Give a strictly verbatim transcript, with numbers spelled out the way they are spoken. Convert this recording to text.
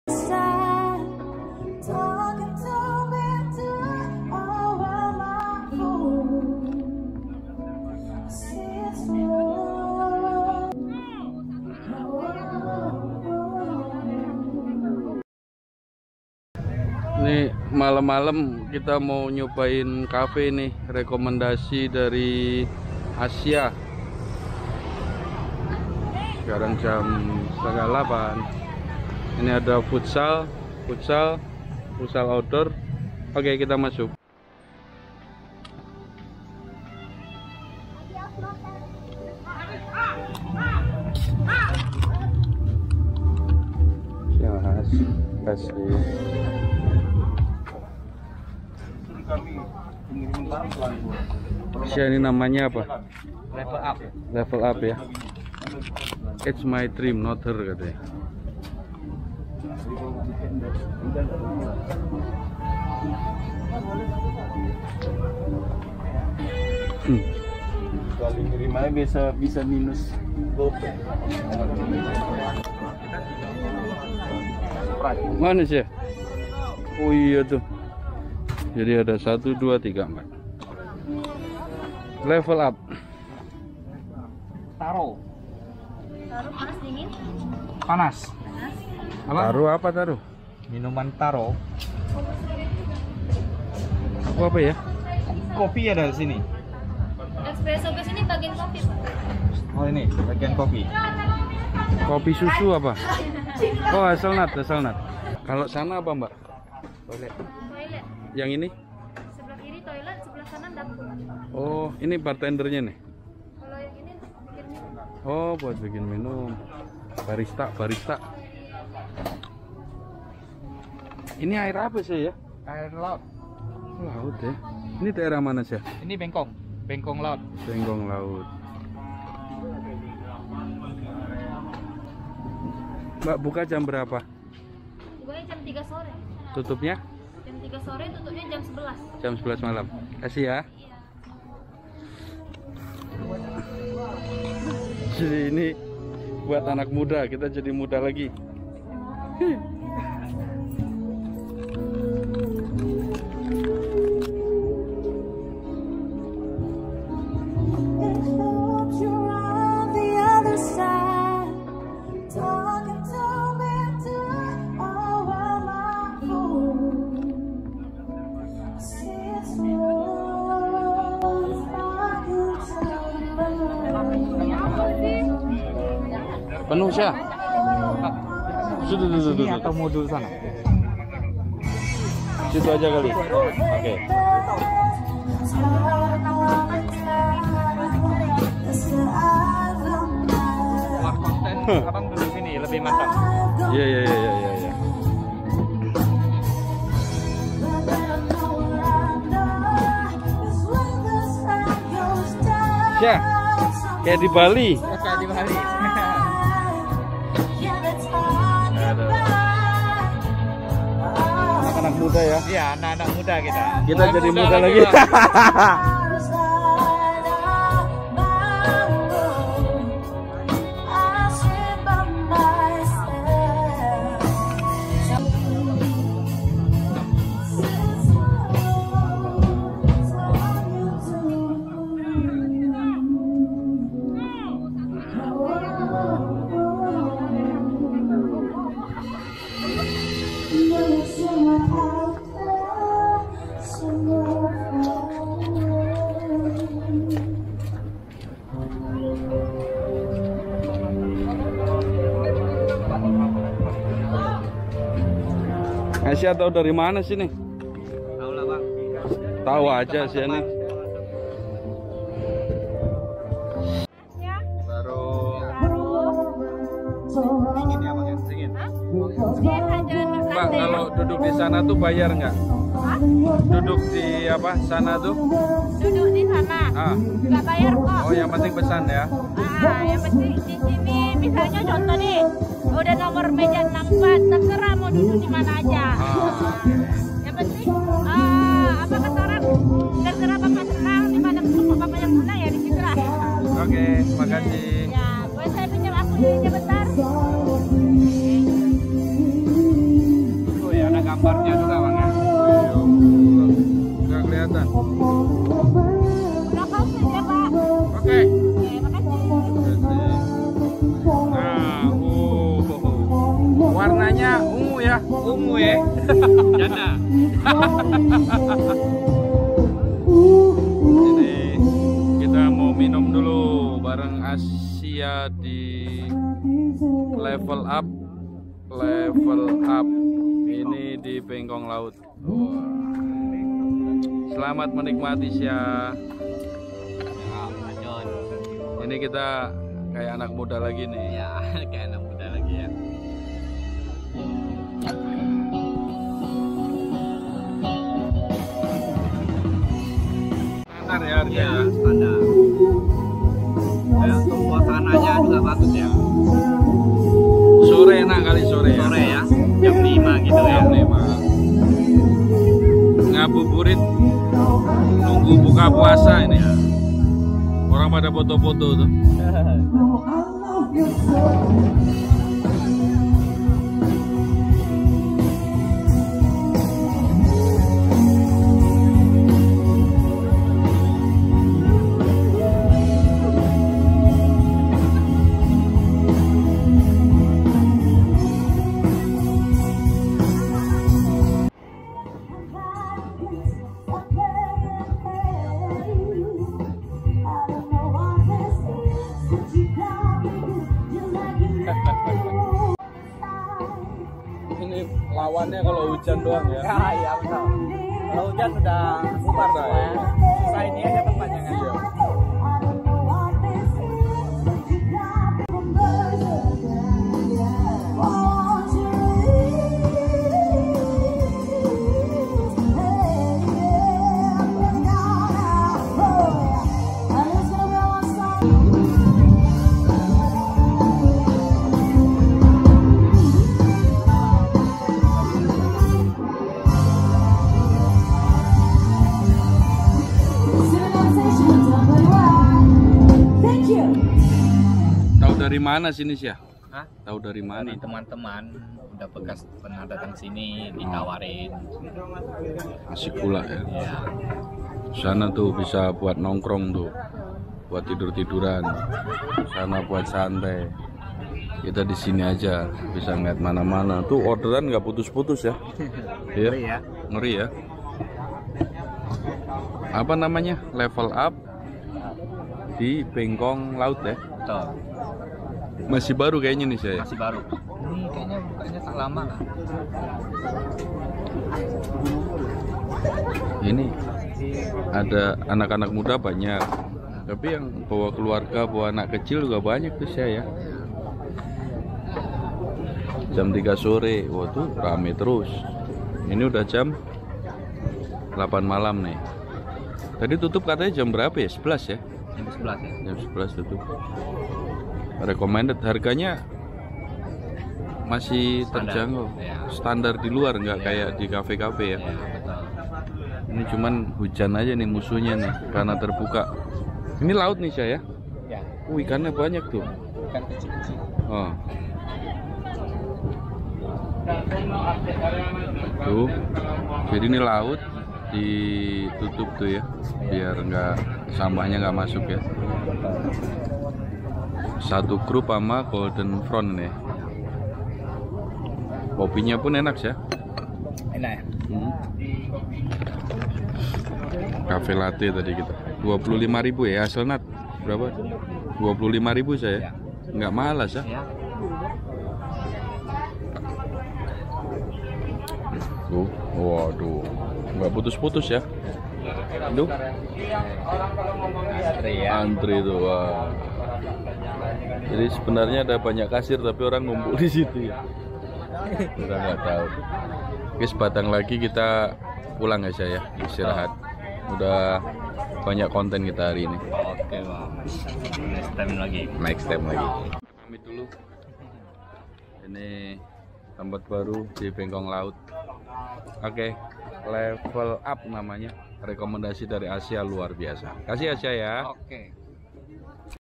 Ini malam-malam kita mau nyobain cafe nih, rekomendasi dari Asia. Sekarang jam setengah delapan. Ini ada futsal, futsal, futsal outdoor. Oke, kita masuk. Ya, kasih. Ini namanya apa? Level up. Level up ya. It's my dream, not her katanya. Hmm. Kali ngirimnya bisa bisa minus gope. Mana sih? Oh iya tuh. Jadi ada satu, dua, tiga, empat. Level up. Taro. Taruh panas dingin. Panas. Apa? Taruh apa taruh? Minuman taro. Aku apa ya? Kopi ada di sini. Espresso ke sini bagian kopi, Pak. Oh ini bagian kopi. Kopi susu apa? Oh hazelnut, hazelnut. Kalau sana apa Mbak? Toilet. Toilet. Yang ini? Sebelah kiri toilet, sebelah kanan dapur. Oh ini bartendernya nih. Kalau yang ini bikin minum. Oh buat bikin minum. Barista, barista. Ini air apa sih ya? Air laut. Laut ya. Ini daerah mana sih? Ini Bengkong. Bengkong laut. Bengkong laut. Mbak buka jam berapa? Bukanya jam tiga sore. Tutupnya? Jam tiga sore, tutupnya jam sebelas. Jam sebelas malam. Kasih ya. Iya. Jadi ini buat anak muda, kita jadi muda lagi. Penuh sih. Sudah, sudah, sudah. Ini atau mau dulu sana? Situ aja kali. Oke. Wah, konten abang dulu sini lebih mantap. Iya, iya, iya, iya, iya. Ya, kayak di Bali. Kayak di Bali. Anak muda ya. Iya, anak-anak muda kita. Kita Mulai jadi muda, lagi. Asia tahu dari mana sih nih? Tahu lah bang. Tahu aja sih ini. Baru. Taruh. Dingin ya bang ya? Dingin. Mbak, kalau duduk di sana tuh bayar nggak? Duduk di apa sana tuh? Duduk di sana. Ah. Nggak bayar kok. Oh, yang penting pesan ya. Ah, yang penting di sini misalnya contoh nih, udah nomor meja enam puluh empat, terserah mau duduk di mana aja. Ah. Yang penting ah, apa kata orang, terserah bapak senang di mana tempat bapak yang senang ya di situ lah. Oke, makasih. Ya, boleh saya pinjam aku ini bentar. gambarnya juga bang ya. Nggak kelihatan. Udah kasih ya Pak. Oke. Terima kasih. Nah, uh, warnanya ungu ya, ungu ya. Janda. Ini kita mau minum dulu bareng Asia di level up, level up. Ini di Bengkong Laut. Wah. Selamat menikmati Sia. Ini kita kayak anak muda lagi nih. Ya, kayak anak muda lagi ya. Standar ya harganya. Iya, standar. Ya, untuk suasananya juga bagus ya. Sore enak kali sore ya. Sore ya, jam lima gitu ya. Jam lima. Ngabuburit nunggu buka puasa ini. Orang pada foto-foto tuh. Ini lawannya kalau hujan doang ya. Ya, iya betul. Kalau hujan udah bubar Udah, semua ya. ya. Sisa ini aja tempatnya kan. Iya. Tahu dari mana sini sih ya? Hah? Tahu dari mana? Ini teman-teman udah bekas pernah datang sini ditawarin. Asik pula ya. Ya. Sana tuh bisa buat nongkrong tuh, buat tidur tiduran. Sana buat santai. Kita di sini aja bisa ngeliat mana-mana. Tuh orderan nggak putus-putus ya? Iya. Ngeri ya. Ngeri ya. Apa namanya? Level up di Bengkong Laut ya? Betul. Masih baru kayaknya nih saya. Masih baru. Ini kayaknya bukanya tak lama lah. Ini ada anak-anak muda banyak, tapi yang bawa keluarga, bawa anak kecil juga banyak tuh saya ya. Jam tiga sore, wah tuh rame terus. Ini udah jam delapan malam nih. Tadi tutup katanya jam berapa ya? sebelas ya? Jam sebelas ya. Jam sebelas tutup. Recommended, harganya masih Standar. terjangkau. Ya. Standar di luar, nggak Ya. kayak di kafe-kafe ya. Ya, betul. Ini cuman hujan aja nih musuhnya nih, karena terbuka. Ini laut nih saya. Ya. Uh, ikannya banyak tuh. Ikan kecil-kecil. Oh. Tuh. Jadi ini laut ditutup tuh ya, biar nggak sampahnya nggak masuk ya. Satu grup sama Golden Front nih. Kopinya pun enak ya. Enak ya. Hmm. Cafe latte tadi kita dua puluh lima ribu ya, hazelnut berapa? dua puluh lima ribu saya. Nggak mahal ya. Ya. Tuh, waduh, nggak putus-putus ya. Aduh, Antri ya. antri tuh, wah. Jadi sebenarnya ada banyak kasir tapi orang ngumpul di situ ya. Kita nggak tahu. Oke, sebatang lagi kita pulang ya saya, istirahat. Udah banyak konten kita hari ini. Oke bang. Next time lagi. Next time lagi. Pamit dulu. Ini tempat baru di Bengkong Laut. Oke, level up namanya. Rekomendasi dari Asia luar biasa. Kasih Asia ya. Oke.